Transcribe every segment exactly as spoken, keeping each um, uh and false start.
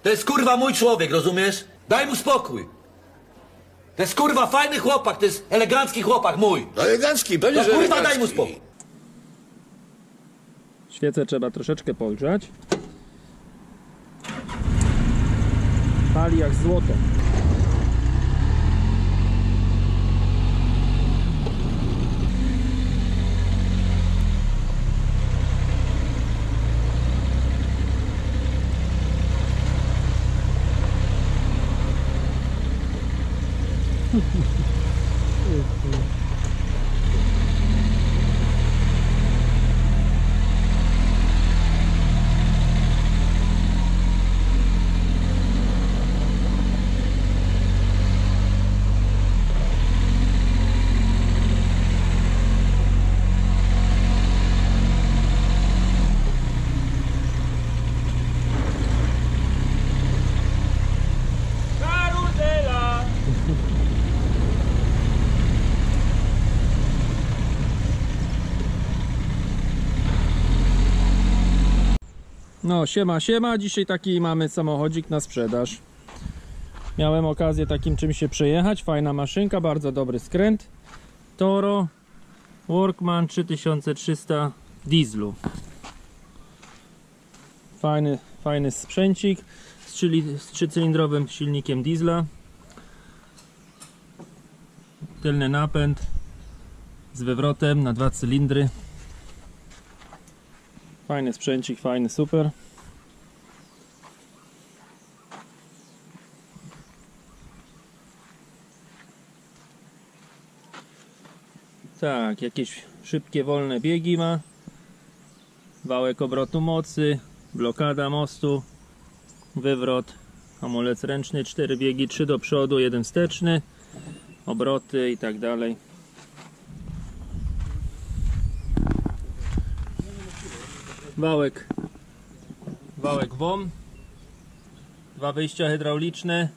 To jest kurwa mój człowiek, rozumiesz? Daj mu spokój. To jest kurwa fajny chłopak, to jest elegancki chłopak mój. Elegancki, będzie, No że kurwa, elegancki. daj mu spokój. Świecę trzeba troszeczkę pogrzać. Pali jak złoto. No siema, siema, dzisiaj taki mamy samochodzik na sprzedaż. Miałem okazję takim czymś się przejechać, fajna maszynka, bardzo dobry skręt. Toro Workman trzy tysiące trzysta w dieslu. Fajny, fajny sprzęcik z trzycylindrowym silnikiem diesla. Tylny napęd z wywrotem na dwa cylindry. Fajny sprzęcik, fajny, super. Tak, jakieś szybkie, wolne biegi ma. Wałek obrotu mocy, blokada mostu, wywrot, hamulec ręczny, cztery biegi, trzy do przodu, jeden wsteczny, obroty i tak dalej. Wałek, wałek W O M, dwa wyjścia hydrauliczne.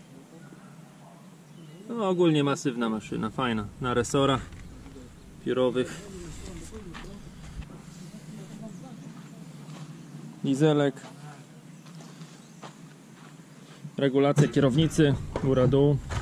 No, ogólnie masywna maszyna, fajna, na resorach piórowych. Dieselek, regulacja kierownicy, góra dół.